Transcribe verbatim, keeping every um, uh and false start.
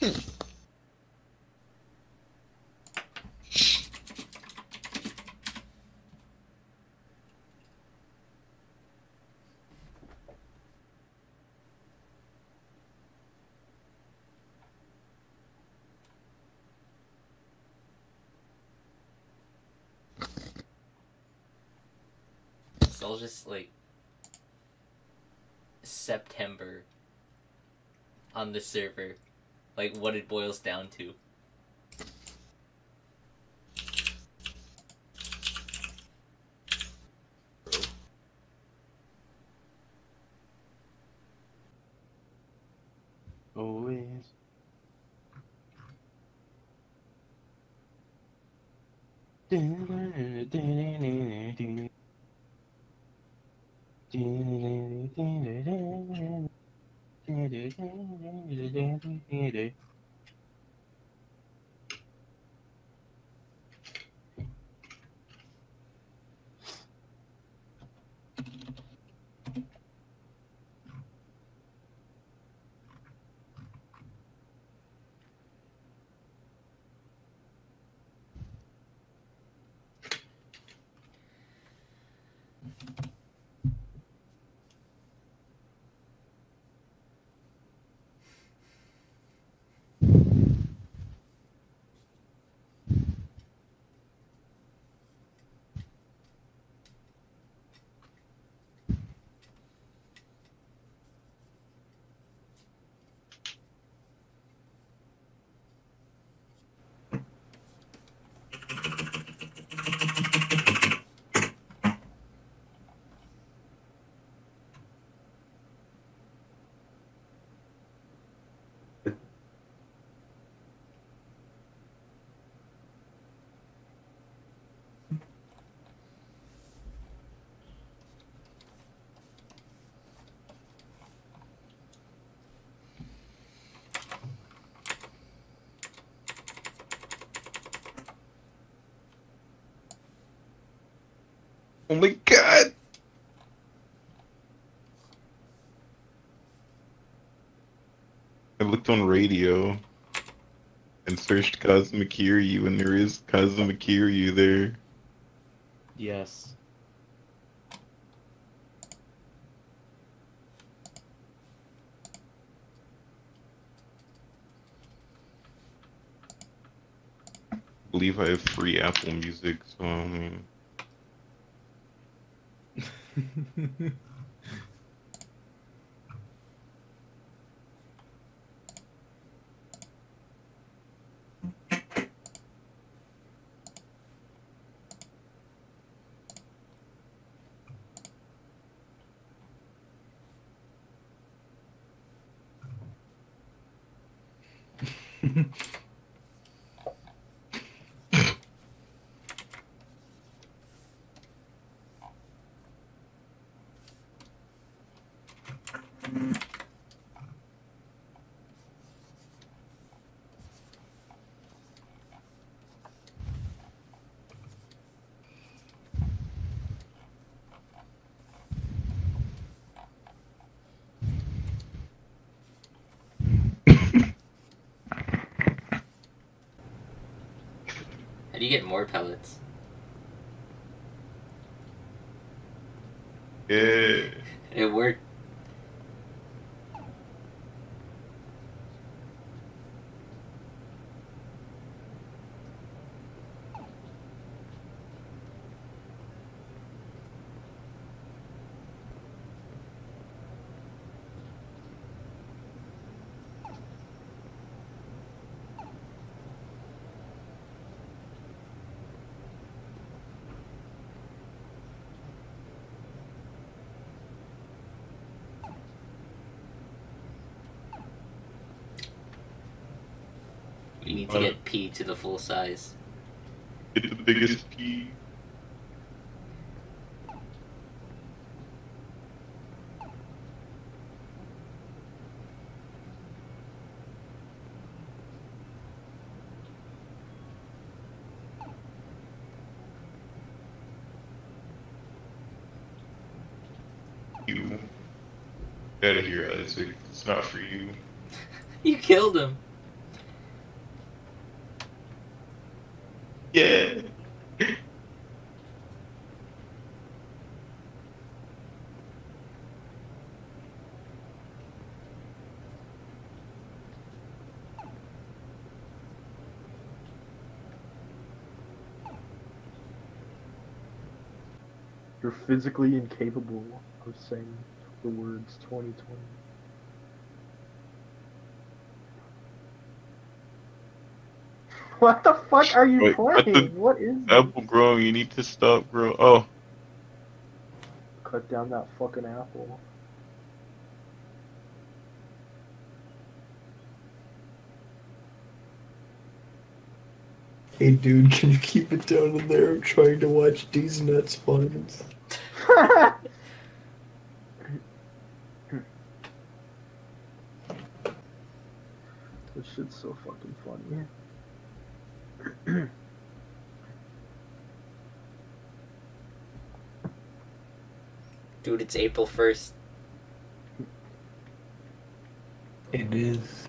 So I'll just like September on the server, like what it boils down to. Always. Oh my god! I looked on radio and searched Cosmic Kiryu, and there is Cosmic Kiryu there. Yes. I believe I have free Apple Music, so I mean... How do you get more pellets? Yeah. It worked. You need to get P to the full size. Get the biggest P. You. Get out of here, Isaac. It's not for you. You killed him. Yeah. You're physically incapable of saying the words twenty twenty. What the fuck are you Wait, cut the playing? What is this? apple growing. You need to stop growing. Oh, Cut down that fucking apple. Hey dude, can you keep it down in there? I'm trying to watch these nuts puns. This shit's so fucking funny. Dude, it's April first. It is.